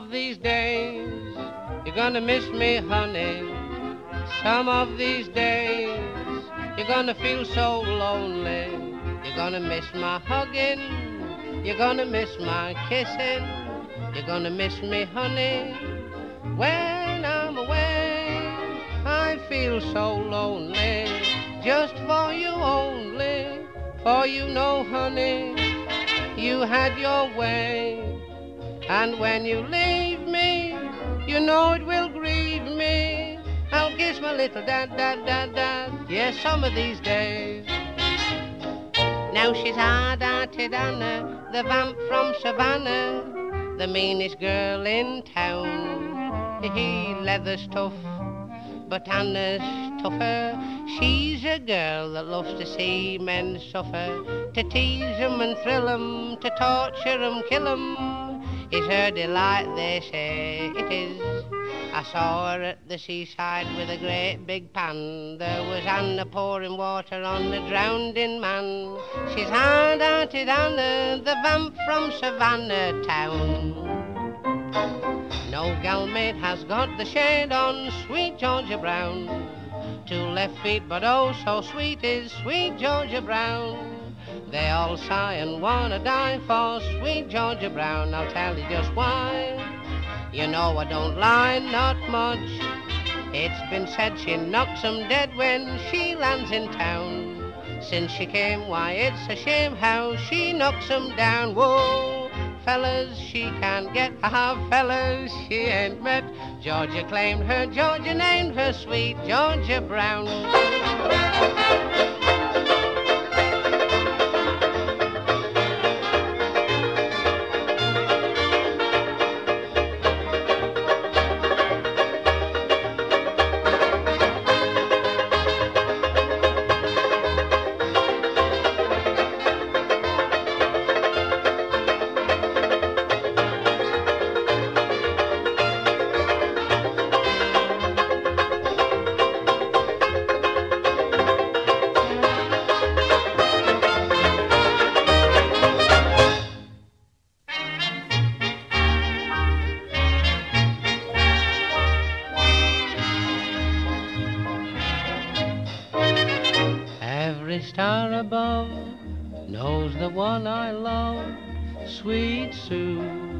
of these days, you're gonna miss me, honey. Some of these days, you're gonna feel so lonely. You're gonna miss my hugging. You're gonna miss my kissing. You're gonna miss me, honey. When I'm away, I feel so lonely. Just for you only. For you know, honey, you had your way. And when you leave me, you know it will grieve me. I'll kiss my little dad, dad, dad, dad. Yes, some of these days. Now she's hard-hearted Anna, the vamp from Savannah, the meanest girl in town. He leather's tough, but Anna's tougher. She's a girl that loves to see men suffer, to tease 'em and thrill 'em, to torture 'em, kill 'em. Is her delight, they say it is. I saw her at the seaside with a great big pan. There was Anna pouring water on the drowning man. She's hard-hearted Anna, the vamp from Savannah town. No galmate has got the shade on sweet Georgia Brown. Two left feet, but oh so sweet is sweet Georgia Brown. They all sigh and wanna die for sweet Georgia Brown. I'll tell you just why. You know I don't lie, not much. It's been said she knocks 'em dead when she lands in town. Since she came, why it's a shame how she knocks 'em down. Whoa, fellas she can't get, fellas she ain't met. Georgia claimed her, Georgia named her sweet Georgia Brown. Every star above knows the one I love, sweet Sue,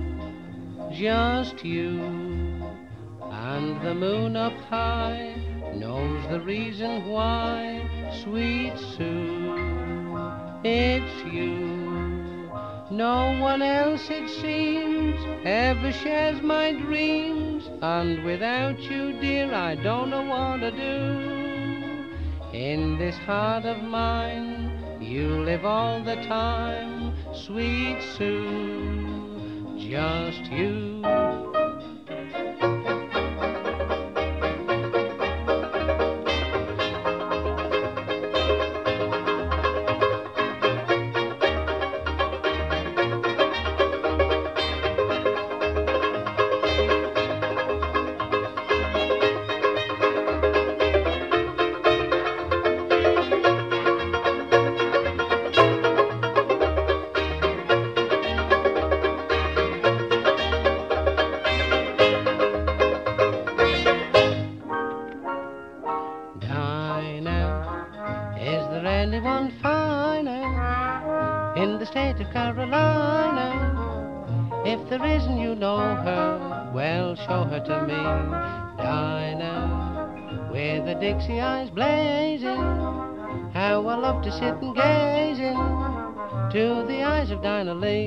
just you. And the moon up high knows the reason why, sweet Sue, it's you. No one else, it seems, ever shares my dreams, and without you, dear, I don't know what to do. In this heart of mine, you live all the time, sweet Sue, just you. Is there anyone finer in the state of Carolina? If there isn't, you know her, well, show her to me. Dinah, with the Dixie eyes blazing, how I love to sit and gaze into the eyes of Dinah Lee.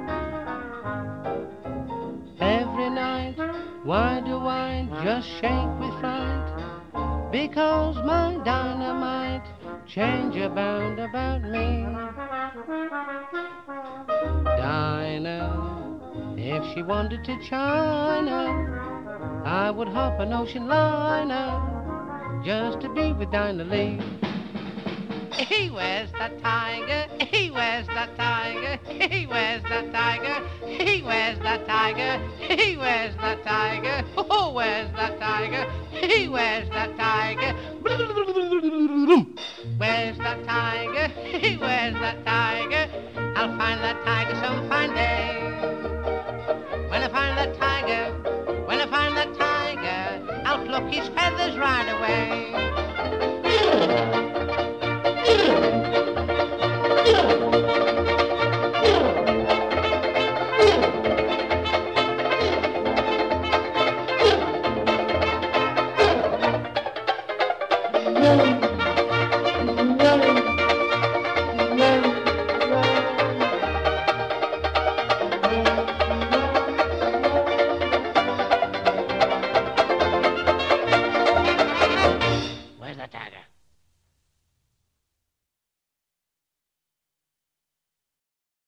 Every night, why do I just shake with fright? Because my dynamite change about me. Dinah, if she wanted to China, I would hop an ocean liner just to be with Dinah Lee. He wears the tiger, he wears the tiger, he wears the tiger, he wears the tiger, he wears the tiger, who wears the tiger, he wears the tiger. Where's the tiger? He wears the tiger. I'll find that tiger some fine day. When I find that tiger, his feathers right away.